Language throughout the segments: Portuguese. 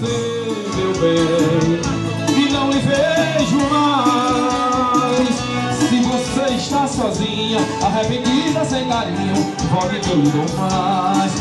você, meu bem, e não lhe vejo mais. Se você está sozinha, arrependida, sem carinho, volte que eu lhe dou mais.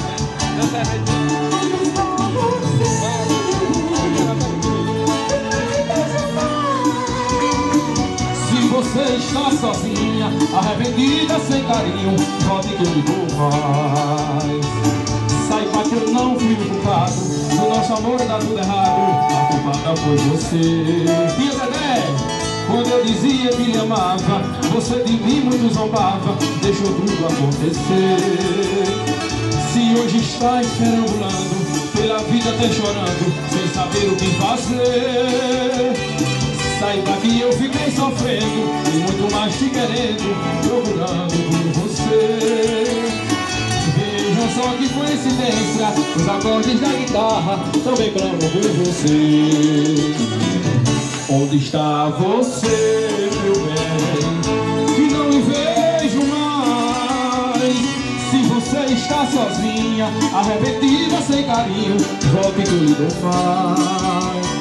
Se você está sozinha, arrependida, sem carinho, volte que eu lhe dou mais. Saiba que eu não fui o culpado do nosso amor dar tudo errado, a culpada foi você. Tia Zé, quando eu dizia que lhe amava, você de mim muito zombava, deixou tudo acontecer. Se hoje está esperambulando pela vida até chorando, sem saber o que fazer, saiba que eu fiquei sofrendo e muito mais te querendo, procurando por você. Vejam só que coincidência, os acordes da guitarra também clamam por você. Onde está você, meu bem, que não lhe vejo mais? Se você está sozinha, arrependida, sem carinho, volte que eu lhe dou mais.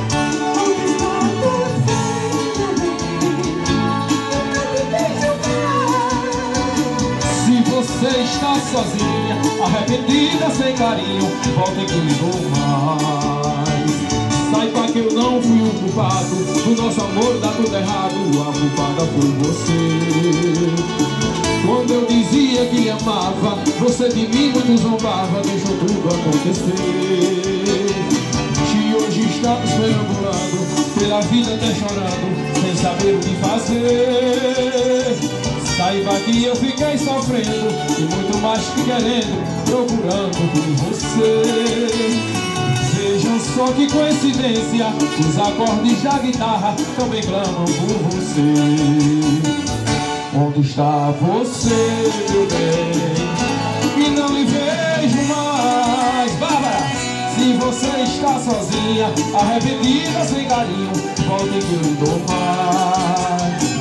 Se você está sozinha, arrependida, sem carinho, volte que eu lhe dou mais. Saiba que eu não fui o culpado do nosso amor dar tudo errado, a culpada foi você. Quando eu dizia que lhe amava, você de mim muito zombava, deixou tudo acontecer. Se hoje está perambulando pela vida até chorando, sem saber o que fazer, saiba que eu fiquei sofrendo e muito mais que querendo, procurando por você. Vejam só que coincidência, os acordes da guitarra também clamam por você. Onde está você, meu bem, e não lhe vejo mais? Bárbara, se você está sozinha, arrependida, sem carinho, volte que eu lhe dou mais.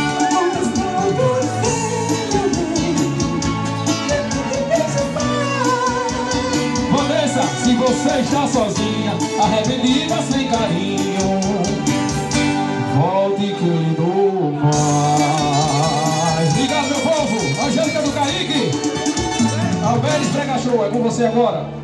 Se você está sozinha, arrependida, sem carinho, volte que eu lhe dou mais. Obrigado, meu povo. Angélica do Caíque, Alberes Prega Show, é com você agora.